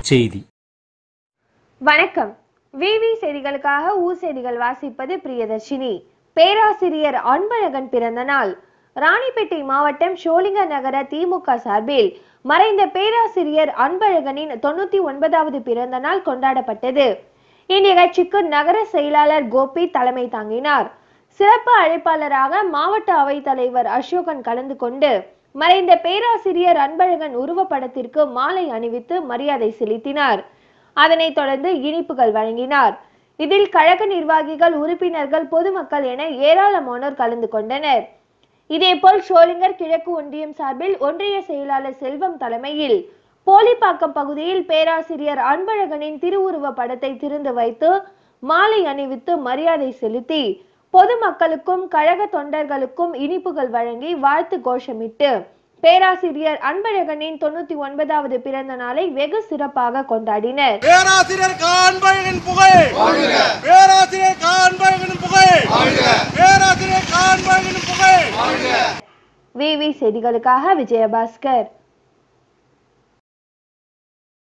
செய்தி. வணக்கம். விவி செய்திகளுக்காக ஊர் செய்திகள் வாசிப்பது பிரியதர்ஷினி. பேராசிரியர் அன்பழகன் பிறந்த நாள். ராணிப்பேட்டை மாவட்டம் ஷோலிங்கர் நகர திமுக சார்பில் மறைந்த பேராசிரியர் அன்பழகனின் 99வது பிறந்த நாள் கொண்டாடப்பட்டது. இந்நிகழ்ச்சிக்கு நகர செயலாளர் கோபி தலைமை தாங்கினார். சிறப்பு அழைப்பாளராக மாவட்ட அவைத் தலைவர் அசோகன் கலந்து கொண்டு மறைந்த பேராசிரியர் அன்பழகன் உருவப்படத்திற்கு மாலை அணிவித்து மரியாதை செலுத்தினார். அதனைத் தொடர்ந்து இனிப்புகள் வழங்கினார். இதில் கழக நிர்வாகிகள், உறுப்பினர்கள், பொதுமக்கள் என ஏராளமானோர் கலந்து கொண்டனர். இதேபோல் ஷோலிங்கர் கிழக்கு ஒன்றியம் சார்பில் ஒன்றிய செயலாளர் செல்வம் தலைமையில் போலிப்பாக்கம் பகுதியில் பேராசிரியர் அன்பழகனின் திருவுருவ படத்தை திறந்து வைத்து மாலை அணிவித்து மரியாதை செலுத்தி பொதுமக்களுக்கும் கழக தொண்டர்களுக்கும் இனிப்புகள் வழங்கி வாழ்த்து கோஷமிட்டு பேராசிரியர் அன்பழகனின் 99வது பிறந்த நாளை வெகு சிறப்பாக கொண்டாடினர். பேராசிரியர் அன்பழகன் புகழ் வாழ்க! பேராசிரியர் அன்பழகன் புகழ் வாழ்க! பேராசிரியர் அன்பழகன் புகழ் வாழ்க! விவி செய்திகளுக்காக விஜயபாஸ்கர்.